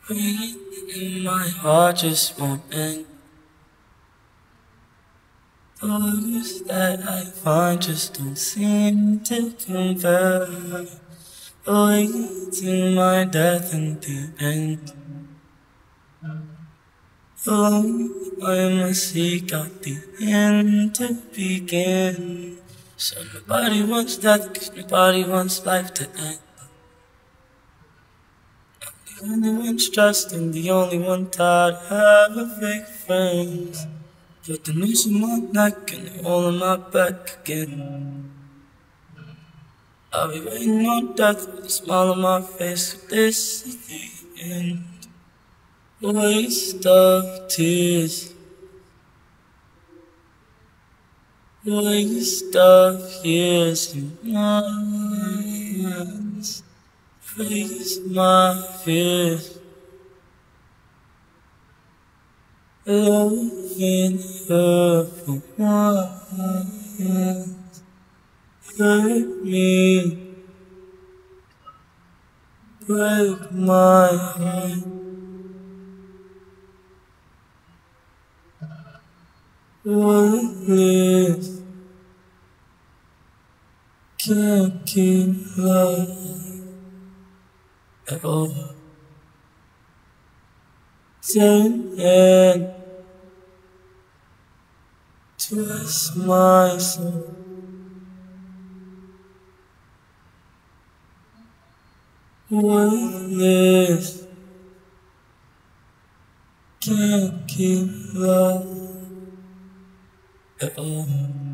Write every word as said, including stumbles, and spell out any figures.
Pain in my heart just won't end. The words that I find just don't seem to convey. Awaiting my death in the end. Alone I must seek out the end to begin. So nobody wants death, 'cause nobody wants life to end. The only one stressed and the only one tired of having fake friends. Put the noose in my neck and the hole in my back again. I'll be waiting on death with a smile on my face, so this is the end. A waste of tears, a waste of years in my hands. Face my fears, loving her for once. Hurt me, break my heart. Worthless, can't keep love at all. Turn and twist my soul. Worthless, can't keep love at all.